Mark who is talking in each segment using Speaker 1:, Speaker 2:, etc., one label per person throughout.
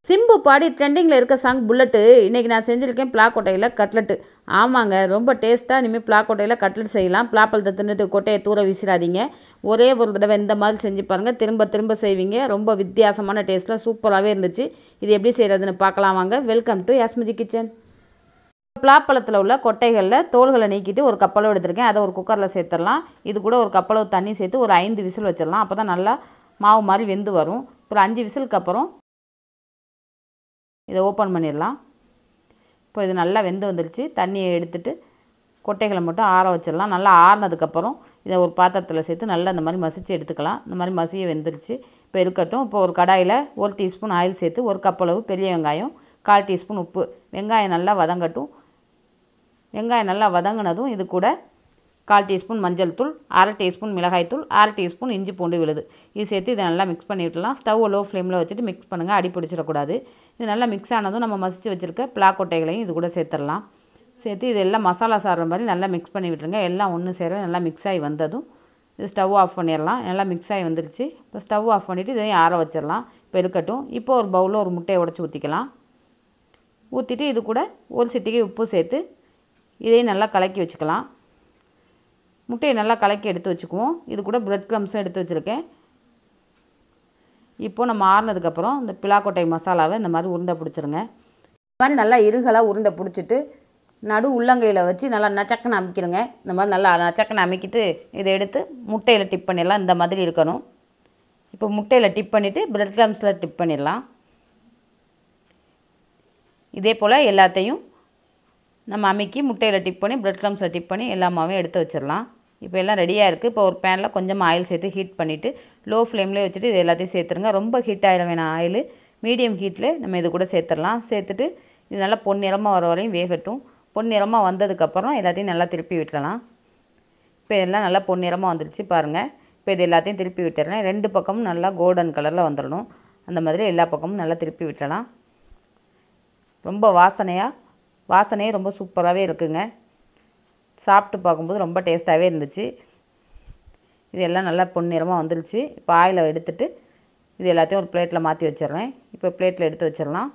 Speaker 1: சிம்பு பாடி ட்ரெண்டிங்கில் இருக்க song bullet இன்றைக்கி நான் செஞ்சுருக்கேன் பிளாக்கொட்டையில் கட்லெட்டு. ஆமாங்க, ரொம்ப டேஸ்ட்டாக இனிமேல் பிளாக்கொட்டையில் கட்லெட் செய்யலாம். பிளாப்பழத்தை தின்னுட்டு கொட்டையை தூர வீசிடாதீங்க. ஒரே ஒரு தடவை இந்த மாதிரி செஞ்சு பாருங்கள், திரும்ப திரும்ப செய்வீங்க. ரொம்ப வித்தியாசமான டேஸ்ட்டில் சூப்பராகவே இருந்துச்சு. இது எப்படி செய்கிறதுன்னு பார்க்கலாம் வாங்க. Welcome to Yasmiji kitchen. பிளாப்பழத்தில் உள்ள கொட்டைகளில் தோள்களை நீக்கிட்டு ஒரு கப்பளவு எடுத்திருக்கேன். அதை ஒரு குக்கரில் சேர்த்துடலாம். இது கூட ஒரு கப்பளவு தண்ணி சேர்த்து ஒரு 5 விசில் வச்சிடலாம். அப்போ தான் நல்லா மாவு மாதிரி வெந்து வரும். ஒரு 5 விசிலுக்கு அப்புறம் இதை ஓப்பன் பண்ணிடலாம். இப்போ இது நல்லா வெந்து வந்துருச்சு. தண்ணியை எடுத்துட்டு கொட்டைகளை மட்டும் ஆற வச்சிடலாம். நல்லா ஆறினதுக்கப்புறம் இதை ஒரு பாத்திரத்தில் சேர்த்து நல்லா இந்த மாதிரி மசிச்சு எடுத்துக்கலாம். இந்த மாதிரி மசிய வெந்துருச்சு. இப்போ இருக்கட்டும். இப்போ ஒரு கடாயில் 1 டீஸ்பூன் ஆயில் சேர்த்து ஒரு கப்பளவு பெரிய வெங்காயம், 1/4 டீஸ்பூன் உப்பு. வெங்காயம் நல்லா வதங்கட்டும். வெங்காயம் நல்லா வதங்கினதும் இது கூட 1/4 டீஸ்பூன் மஞ்சள் தூள், 1/2 டீஸ்பூன் மிளகாய்த்தூள், 1/2 டீஸ்பூன் இஞ்சி பூண்டு விழுது. இது சேர்த்து இதை நல்லா மிக்ஸ் பண்ணி விட்டுலாம். ஸ்டவ் லோ ஃப்ளேமில் வச்சுட்டு மிக்ஸ் பண்ணுங்கள், அடி பிடிச்சிடக்கூடாது. இது நல்லா மிக்ஸ் ஆனதும் நம்ம மசிச்சு வச்சுருக்க பிளாக்கொட்டைகளையும் இது கூட சேர்த்துடலாம். சேர்த்து இது எல்லாம் மசாலா சாடுற மாதிரி நல்லா மிக்ஸ் பண்ணி விட்டுருங்க. எல்லாம் ஒன்று சேர நல்லா மிக்ஸ் ஆகி வந்ததும் இது ஸ்டவ் ஆஃப் பண்ணிடலாம். நல்லா மிக்ஸ் ஆகி வந்துருச்சு. இப்போ ஸ்டவ் ஆஃப் பண்ணிவிட்டு இதையும் ஆற வச்சிடலாம். இப்போ இருக்கட்டும். இப்போ ஒரு பவுலில் ஒரு முட்டையை உடச்சி ஊற்றிக்கலாம். ஊற்றிட்டு இது கூட ஒரு சிட்டிகை உப்பு சேர்த்து இதையும் நல்லா கலக்கி வச்சுக்கலாம். முட்டையை நல்லா கலக்கி எடுத்து வச்சுக்குவோம். இது கூட பிரெட் க்ரம்ஸும் எடுத்து வச்சுருக்கேன். இப்போது நம்ம ஆறினதுக்கப்புறம் இந்த பிளாக்கொட்டை மசாலாவை இந்த மாதிரி உருண்டை பிடிச்சிருங்க. இந்த மாதிரி நல்லா இருகலாக உருண்டை பிடிச்சிட்டு நடு உள்ளங்கையில் வச்சு நல்லா நச்சக்குன்னு அமுக்கிடுங்க. இந்த மாதிரி நல்லா நச்சக்குன்னு அமுக்கிட்டு இதை எடுத்து முட்டையில் டிப் பண்ணிடலாம். இந்த மாதிரி இருக்கணும். இப்போ முட்டையில் டிப் பண்ணிவிட்டு பிரெட் க்ரம்ஸில் டிப் பண்ணிடலாம். இதே போல் எல்லாத்தையும் நம்ம அமுக்கி முட்டையில் டிப் பண்ணி பிரெட் க்ரம்ஸில் டிப் பண்ணி எல்லாமே எடுத்து வச்சிடலாம். இப்போ எல்லாம் ரெடியாக இருக்குது. இப்போ ஒரு பேனில் கொஞ்சமாக ஆயில் சேர்த்து ஹீட் பண்ணிவிட்டு லோ ஃப்ளேம்லேயே வச்சுட்டு இது எல்லாத்தையும் சேர்த்துருங்க. ரொம்ப ஹீட் ஆகிட வேணாம் ஆயில். மீடியம் ஹீட்டில் நம்ம இது கூட சேர்த்துடலாம். சேர்த்துட்டு இது நல்லா பொன்னிறமாக வர வரையும் வேகட்டும். பொன்னிறமாக வந்ததுக்கப்புறம் எல்லாத்தையும் நல்லா திருப்பி விட்டுடலாம். இப்போ எல்லாம் நல்லா பொன்னிறமாக வந்துருச்சு பாருங்கள். இப்போ இது எல்லாத்தையும் திருப்பி விட்டுறேன். 2 பக்கமும் நல்லா கோல்டன் கலரில் வந்துடணும். அந்த மாதிரி எல்லா பக்கமும் நல்லா திருப்பி விட்டுடலாம். ரொம்ப வாசனையே ரொம்ப சூப்பராகவே இருக்குங்க. சாப்பிட்டு பார்க்கும்போது ரொம்ப டேஸ்ட்டாகவே இருந்துச்சு. இது எல்லாம் நல்லா பொன்னிறமாக வந்துருச்சு. இப்போ ஆயிலை எடுத்துட்டு இது எல்லாத்தையும் ஒரு பிளேட்டில் மாற்றி வச்சிடுறேன். இப்போ பிளேட்டில் எடுத்து வச்சிடலாம்.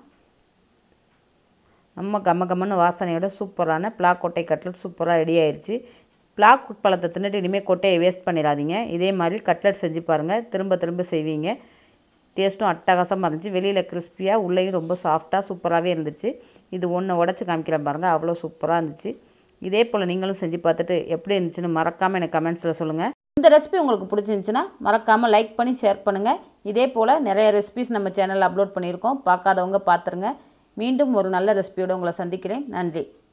Speaker 1: நம்ம கம்மன்னு வாசனையோட சூப்பரான பிளாக்கொட்டை கட்லெட் சூப்பராக ரெடி ஆயிடுச்சு. பிளாக் பழத்தை தின்னுட்டு இனிமேல் கொட்டையை வேஸ்ட் பண்ணிடாதீங்க. இதே மாதிரி கட்லெட் செஞ்சு பாருங்கள். திரும்ப திரும்ப செய்வீங்க. டேஸ்ட்டும் அட்டகாசமாக இருந்துச்சு. வெளியில் கிறிஸ்பியாக, உள்ளேயும் ரொம்ப சாஃப்டாக சூப்பராகவே இருந்துச்சு. இது ஒன்று உடச்சி காமிக்கிறேன் பாருங்கள். அவ்வளோ சூப்பராக இருந்துச்சு. இதே போல் நீங்களும் செஞ்சு பார்த்துட்டு எப்படி இருந்துச்சுன்னு மறக்காமல் எனக்கு கமெண்ட்ஸில் சொல்லுங்கள். இந்த ரெசிபி உங்களுக்கு பிடிச்சிருந்துச்சுன்னா மறக்காமல் லைக் பண்ணி ஷேர் பண்ணுங்கள். இதே போல் நிறைய ரெசிபிஸ் நம்ம சேனலில் அப்லோட் பண்ணியிருக்கோம். பார்க்காதவங்க பார்த்துருங்க. மீண்டும் ஒரு நல்ல ரெசிபியோடு உங்களை சந்திக்கிறேன். நன்றி.